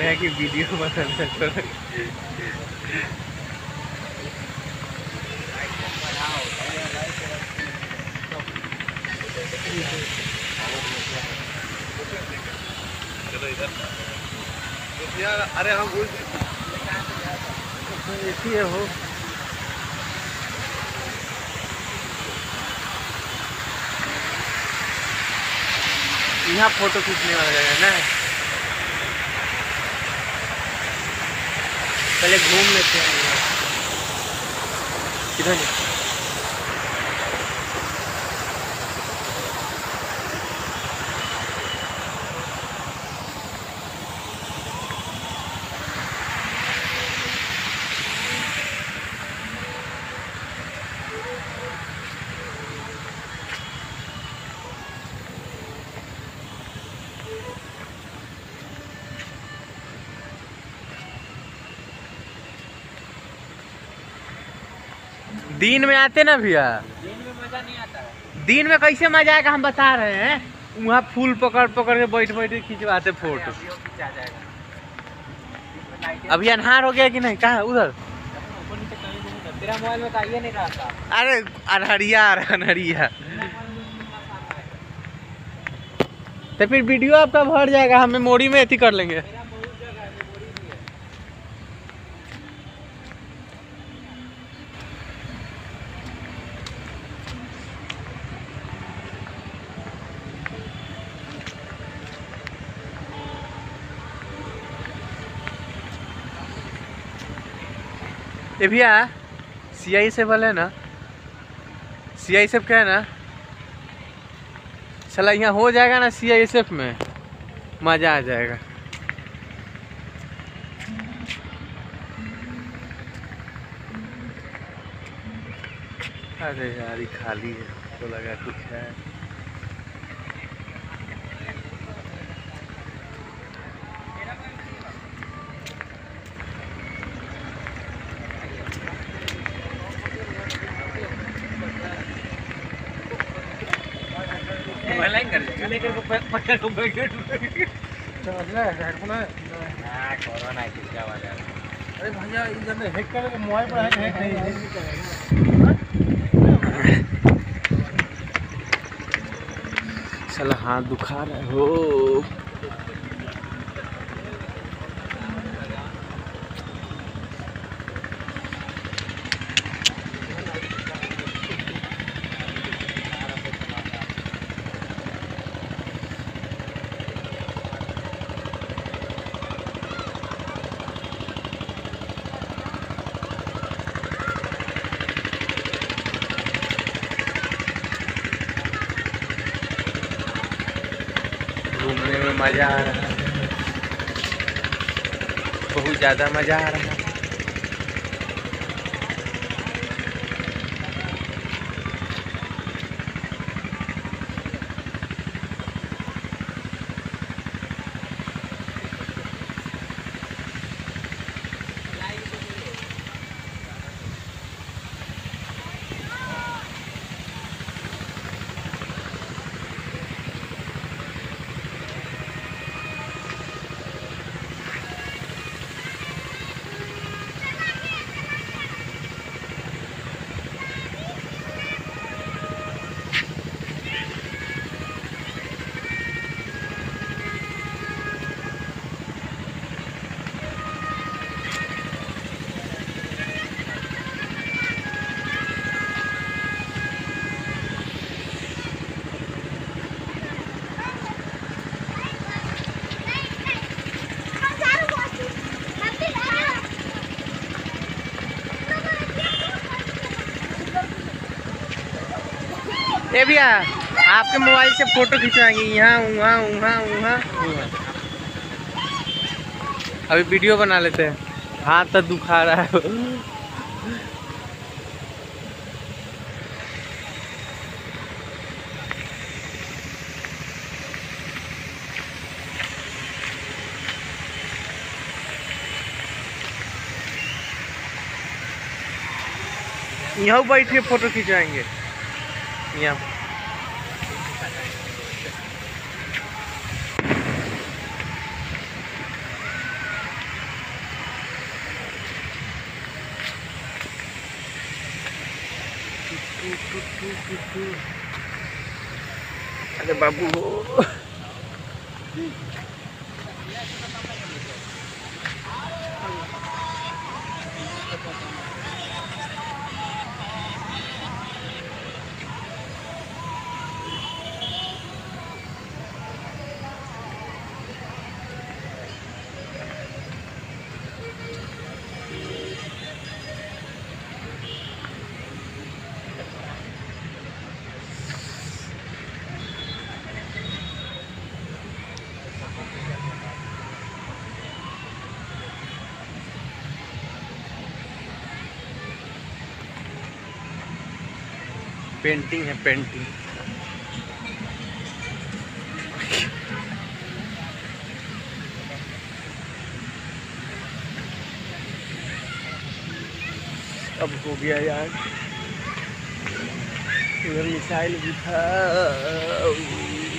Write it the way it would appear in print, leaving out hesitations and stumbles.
हैं कि वीडियो बनाना छोड़। चलो इधर यार, अरे हम बोल ऐसी है हो। यहाँ फोटो खींचने वाला जगह है ना, पहले घूम लेते हैं। किधर दिन में आते ना भैया, दिन में मजा नहीं आता है। दिन में कैसे मजा आएगा हम बता रहे हैं। वहाँ फूल पकड़ पकड़ के बैठ बैठ के खिंचवाते फोटो। अभी अन्हार हो गया कि नहीं? कहाँ उधर? तेरा मोबाइल में ये नहीं रहा था। अरे अनहरिया अनहरिया, तो फिर वीडियो आपका भर जाएगा, हम मेमोरी में एथी कर लेंगे। ये भैया CISF वाले ना, CISF क्या है ना, चला यहाँ हो जाएगा ना CISF में, मजा आ जाएगा। अरे यार ये खाली है, तो लगा कुछ है। कोरोना किसका वाला? अरे भैया इधर हैक करके मोबाइल पर हैक चला हाथ दुखा रहे हो। घूमने में मज़ा आ रहा है, बहुत ज़्यादा मज़ा आ रहा है। ए भैया आपके मोबाइल से फोटो खिंचवाएंगे, यहाँ वहाँ वहाँ वहाँ। अभी वीडियो बना लेते हैं, हाथ तो दुखा रहा है। यहाँ बैठ के फोटो खिंचवाएंगे यहाँ। अरे बाबू पेंटिंग है पेंटिंग। अब हो गया यार, इधर मिसाइल भी था।